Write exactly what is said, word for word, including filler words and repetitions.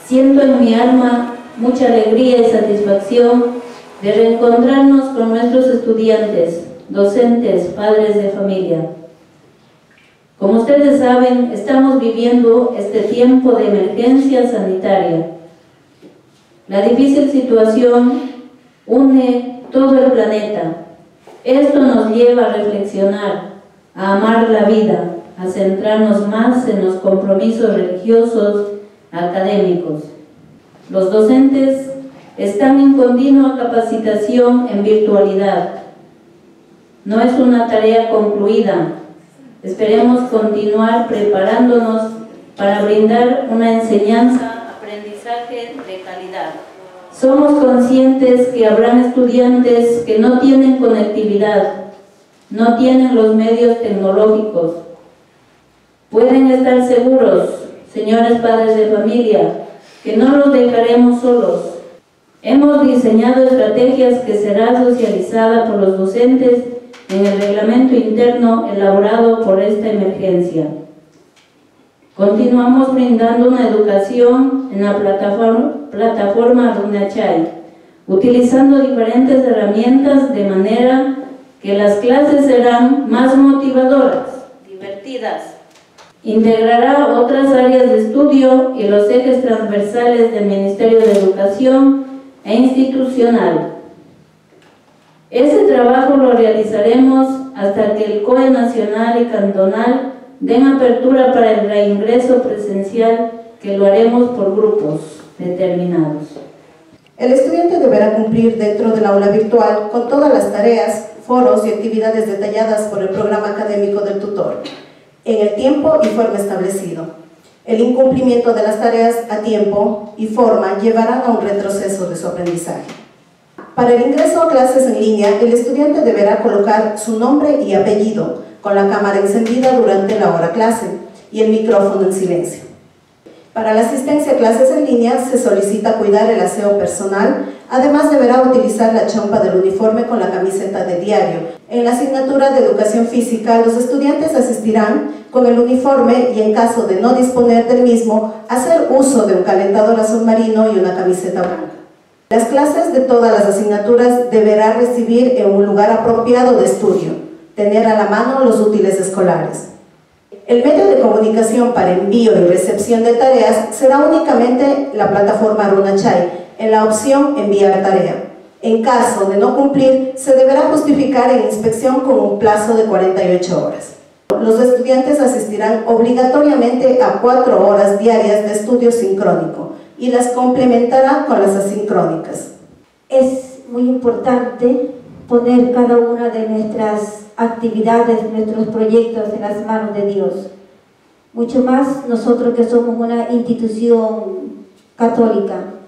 Siento en mi alma mucha alegría y satisfacción de reencontrarnos con nuestros estudiantes, docentes, padres de familia. Como ustedes saben, estamos viviendo este tiempo de emergencia sanitaria. La difícil situación une todo el planeta. Esto nos lleva a reflexionar, a amar la vida, a centrarnos más en los compromisos religiosos, académicos. Los docentes están en continua capacitación en virtualidad. No es una tarea concluida. Esperemos continuar preparándonos para brindar una enseñanza, aprendizaje de calidad. Somos conscientes que habrán estudiantes que no tienen conectividad, no tienen los medios tecnológicos. Pueden estar seguros, señores padres de familia, que no los dejaremos solos. Hemos diseñado estrategias que serán socializadas por los docentes en el reglamento interno elaborado por esta emergencia. Continuamos brindando una educación en la plataforma, plataforma Runachay, utilizando diferentes herramientas de manera que las clases serán más motivadoras, divertidas. Integrará otras áreas de estudio y los ejes transversales del Ministerio de Educación e institucional. Ese trabajo lo realizaremos hasta que el C O E nacional y cantonal den apertura para el reingreso presencial, que lo haremos por grupos determinados. El estudiante deberá cumplir dentro del aula virtual con todas las tareas, foros y actividades detalladas por el programa académico del tutor, en el tiempo y forma establecido. El incumplimiento de las tareas a tiempo y forma llevarán a un retroceso de su aprendizaje. Para el ingreso a clases en línea, el estudiante deberá colocar su nombre y apellido con la cámara encendida durante la hora clase y el micrófono en silencio. Para la asistencia a clases en línea se solicita cuidar el aseo personal, además deberá utilizar la chompa del uniforme con la camiseta de diario. En la asignatura de educación física, los estudiantes asistirán con el uniforme y en caso de no disponer del mismo, hacer uso de un calentador azul marino y una camiseta blanca. Las clases de todas las asignaturas deberá recibir en un lugar apropiado de estudio, tener a la mano los útiles escolares. El medio de comunicación para envío y recepción de tareas será únicamente la plataforma Runachay, en la opción enviar tarea. En caso de no cumplir, se deberá justificar en inspección con un plazo de cuarenta y ocho horas. Los estudiantes asistirán obligatoriamente a cuatro horas diarias de estudio sincrónico y las complementará con las asincrónicas. Es muy importante poner cada una de nuestras actividades, nuestros proyectos en las manos de Dios. Mucho más nosotros que somos una institución católica.